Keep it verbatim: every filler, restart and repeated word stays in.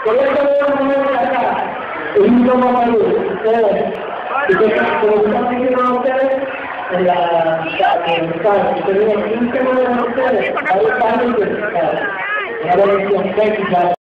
Por eso vamos a acá, el idioma malo, ustedes, y que como están diciendo ustedes, en la en el caso, tenemos quince modelos de ustedes, ahí están los que están, la elección técnica.